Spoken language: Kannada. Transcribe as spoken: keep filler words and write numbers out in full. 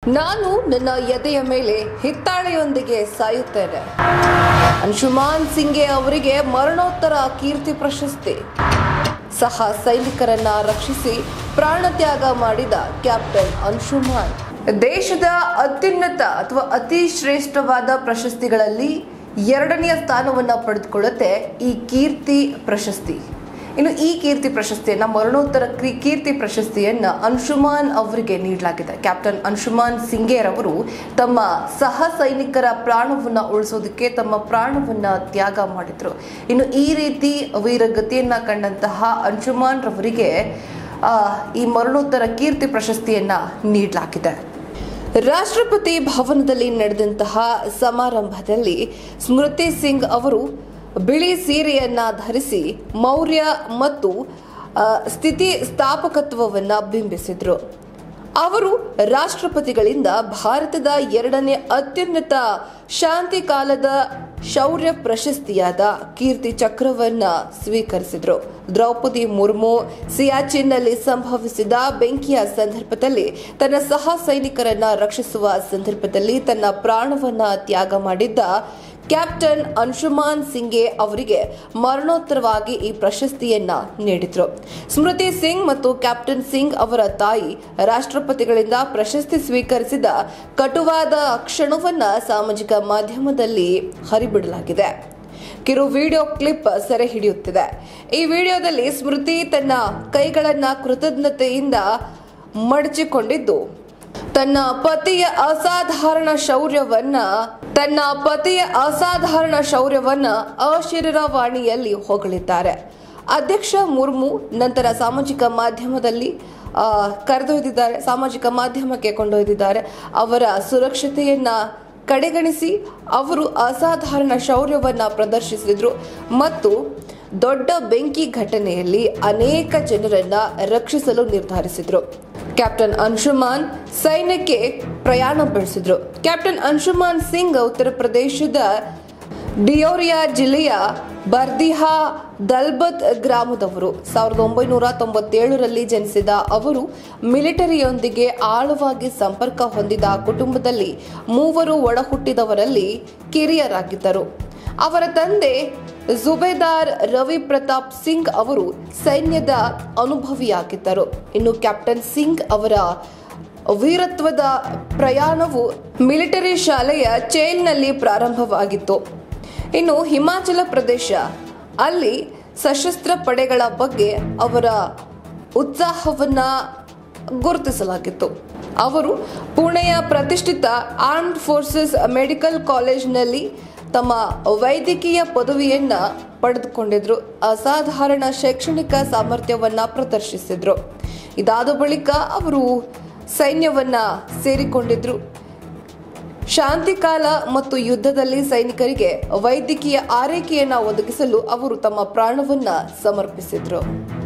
ನಾನು ನನ್ನ ಎದೆಯ ಮೇಲೆ ಹಿತ್ತಾಳೆಯೊಂದಿಗೆ ಸಾಯುತ್ತೇನೆ. ಅಂಶುಮಾನ್ ಸಿಂಗೆ ಅವರಿಗೆ ಮರಣೋತ್ತರ ಕೀರ್ತಿ ಪ್ರಶಸ್ತಿ. ಸಹ ಸೈನಿಕರನ್ನ ರಕ್ಷಿಸಿ ಪ್ರಾಣತ್ಯಾಗ ಮಾಡಿದ ಕ್ಯಾಪ್ಟನ್ ಅಂಶುಮಾನ್. ದೇಶದ ಅತ್ಯುನ್ನತ ಅಥವಾ ಅತಿ ಶ್ರೇಷ್ಠವಾದ ಪ್ರಶಸ್ತಿಗಳಲ್ಲಿ ಎರಡನೆಯ ಸ್ಥಾನವನ್ನು ಪಡೆದುಕೊಳ್ಳುತ್ತೆ ಈ ಕೀರ್ತಿ ಪ್ರಶಸ್ತಿ. ಇನ್ನು ಈ ಕೀರ್ತಿ ಪ್ರಶಸ್ತಿಯನ್ನ ಮರಣೋತ್ತರ ಕೀರ್ತಿ ಪ್ರಶಸ್ತಿಯನ್ನ ಅಂಶುಮಾನ್ ಅವರಿಗೆ ನೀಡಲಾಗಿದೆ. ಕ್ಯಾಪ್ಟನ್ ಅಂಶುಮಾನ್ ಸಿಂಗೇರವರು ತಮ್ಮ ಸಹ ಸೈನಿಕರ ಪ್ರಾಣವನ್ನ ಉಳಿಸೋದಕ್ಕೆ ತಮ್ಮ ಪ್ರಾಣವನ್ನ ತ್ಯಾಗ ಮಾಡಿದ್ರು. ಇನ್ನು ಈ ರೀತಿ ವೀರಗತಿಯನ್ನ ಕಂಡಂತಹ ಅಂಶುಮಾನ್ ರವರಿಗೆ ಈ ಮರಣೋತ್ತರ ಕೀರ್ತಿ ಪ್ರಶಸ್ತಿಯನ್ನ ನೀಡಲಾಗಿದೆ. ರಾಷ್ಟ್ರಪತಿ ಭವನದಲ್ಲಿ ನಡೆದಂತಹ ಸಮಾರಂಭದಲ್ಲಿ ಸ್ಮೃತಿ ಸಿಂಗ್ ಅವರು ಬಿಳಿ ಸೀರೆಯನ್ನ ಧರಿಸಿ ಮೌರ್ಯ ಮತ್ತು ಸ್ಥಿತಿ ಸ್ಥಾಪಕತ್ವವನ್ನ ಬಿಂಬಿಸಿದ್ರು. ಅವರು ರಾಷ್ಟ್ರಪತಿಗಳಿಂದ ಭಾರತದ ಎರಡನೇ ಅತ್ಯುನ್ನತ ಶಾಂತಿ ಕಾಲದ ಶೌರ್ಯ ಪ್ರಶಸ್ತಿಯಾದ ಕೀರ್ತಿ ಚಕ್ರವನ್ನ ಸ್ವೀಕರಿಸಿದ್ರು. ದ್ರೌಪದಿ ಮುರ್ಮು ಸಿಯಾಚಿನ್ನಲ್ಲಿ ಸಂಭವಿಸಿದ ಬೆಂಕಿಯ ಸಂದರ್ಭದಲ್ಲಿ ತನ್ನ ಸಹ ಸೈನಿಕರನ್ನ ರಕ್ಷಿಸುವ ಸಂದರ್ಭದಲ್ಲಿ ತನ್ನ ಪ್ರಾಣವನ್ನ ತ್ಯಾಗ ಮಾಡಿದ್ದ ಕ್ಯಾಪ್ಟನ್ ಅಂಶುಮಾನ್ ಸಿಂಗೆ ಅವರಿಗೆ ಮರಣೋತ್ತರವಾಗಿ ಈ ಪ್ರಶಸ್ತಿಯನ್ನ ನೀಡಿದ್ರು. ಸ್ಮೃತಿ ಸಿಂಗ್ ಮತ್ತು ಕ್ಯಾಪ್ಟನ್ ಸಿಂಗ್ ಅವರ ತಾಯಿ ರಾಷ್ಟ್ರಪತಿಗಳಿಂದ ಪ್ರಶಸ್ತಿ ಸ್ವೀಕರಿಸಿದ ಕಟುವಾದ ಕ್ಷಣವನ್ನ ಸಾಮಾಜಿಕ ಮಾಧ್ಯಮದಲ್ಲಿ ಹರಿಬಿಡಲಾಗಿದೆ. ಕಿರು ವಿಡಿಯೋ ಕ್ಲಿಪ್ ಸೆರೆ ಹಿಡಿಯುತ್ತಿದೆ. ಈ ವಿಡಿಯೋದಲ್ಲಿ ಸ್ಮೃತಿ ತನ್ನ ಕೈಗಳನ್ನ ಕೃತಜ್ಞತೆಯಿಂದ ಮಡಚಿಕೊಂಡಿದ್ದು ತನ್ನ ಪತಿಯ ಅಸಾಧಾರಣ ಶೌರ್ಯವನ್ನ ತನ್ನ ಪತಿಯ ಅಸಾಧಾರಣ ಶೌರ್ಯವನ್ನ ಅಶರೀರವಾಣಿಯಲ್ಲಿ ಹೊಗಳಿದ್ದಾರೆ. ಅಧ್ಯಕ್ಷ ಮುರ್ಮು ನಂತರ ಸಾಮಾಜಿಕ ಮಾಧ್ಯಮದಲ್ಲಿ ಕರೆದೊಯ್ದಿದ್ದಾರೆ ಸಾಮಾಜಿಕ ಮಾಧ್ಯಮಕ್ಕೆ ಕೊಂಡೊಯ್ದಿದ್ದಾರೆ. ಅವರ ಸುರಕ್ಷತೆಯನ್ನ ಕಡೆಗಣಿಸಿ ಅವರು ಅಸಾಧಾರಣ ಶೌರ್ಯವನ್ನ ಪ್ರದರ್ಶಿಸಿದ್ರು ಮತ್ತು ದೊಡ್ಡ ಬೆಂಕಿ ಘಟನೆಯಲ್ಲಿ ಅನೇಕ ಜನರನ್ನ ರಕ್ಷಿಸಲು ನಿರ್ಧರಿಸಿದ್ರು. ಕ್ಯಾಪ್ಟನ್ ಅಂಶುಮಾನ್ ಸೈನ್ಯಕ್ಕೆ ಪ್ರಯಾಣ ಬೆಳೆಸಿದ್ರು. ಕ್ಯಾಪ್ಟನ್ ಅಂಶುಮಾನ್ ಸಿಂಗ್ ಉತ್ತರ ಪ್ರದೇಶದ ಡಿಯೋರಿಯಾ ಜಿಲ್ಲೆಯ ಬರ್ದಿಹಾ ದಲ್ಬತ್ ಗ್ರಾಮದವರು. ಸಾವಿರದ ಒಂಬೈನೂರ ತೊಂಬತ್ತೇಳರಲ್ಲಿ ಜನಿಸಿದ ಅವರು ಮಿಲಿಟರಿಯೊಂದಿಗೆ ಆಳವಾಗಿ ಸಂಪರ್ಕ ಹೊಂದಿದ ಕುಟುಂಬದಲ್ಲಿ ಮೂವರು ಒಳಹುಟ್ಟಿದವರಲ್ಲಿ ಕಿರಿಯರಾಗಿದ್ದರು. ಅವರ ತಂದೆ ಜುಬೇದಾರ್ ರವಿ ಪ್ರತಾಪ್ ಸಿಂಗ್ ಅವರು ಸೈನ್ಯದ ಅನುಭವಿಯಾಗಿದ್ದರು. ಇನ್ನು ಕ್ಯಾಪ್ಟನ್ ಸಿಂಗ್ ಅವರ ವೀರತ್ವದ ಪ್ರಯಾಣವು ಮಿಲಿಟರಿ ಶಾಲೆಯ ಚೈಲ್ನಲ್ಲಿ ಪ್ರಾರಂಭವಾಗಿತ್ತು. ಇನ್ನು ಹಿಮಾಚಲ ಪ್ರದೇಶ ಅಲ್ಲಿ ಸಶಸ್ತ್ರ ಪಡೆಗಳ ಬಗ್ಗೆ ಅವರ ಉತ್ಸಾಹವನ್ನ ಗುರುತಿಸಲಾಗಿತ್ತು. ಅವರು ಪುಣೆಯ ಪ್ರತಿಷ್ಠಿತ ಆರ್ಮ್ಡ್ ಫೋರ್ಸಸ್ ಮೆಡಿಕಲ್ ಕಾಲೇಜ್ನಲ್ಲಿ ತಮ್ಮ ವೈದ್ಯಕೀಯ ಪದವಿಯನ್ನ ಪಡೆದುಕೊಂಡಿದ್ರು. ಅಸಾಧಾರಣ ಶೈಕ್ಷಣಿಕ ಸಾಮರ್ಥ್ಯವನ್ನ ಪ್ರದರ್ಶಿಸಿದ್ರು. ಇದಾದ ಬಳಿಕ ಅವರು ಸೈನ್ಯವನ್ನ ಸೇರಿಕೊಂಡಿದ್ರು. ಶಾಂತಿಕಾಲ ಮತ್ತು ಯುದ್ಧದಲ್ಲಿ ಸೈನಿಕರಿಗೆ ವೈದ್ಯಕೀಯ ಆರೈಕೆಯನ್ನ ಒದಗಿಸಲು ಅವರು ತಮ್ಮ ಪ್ರಾಣವನ್ನ ಸಮರ್ಪಿಸಿದ್ರು.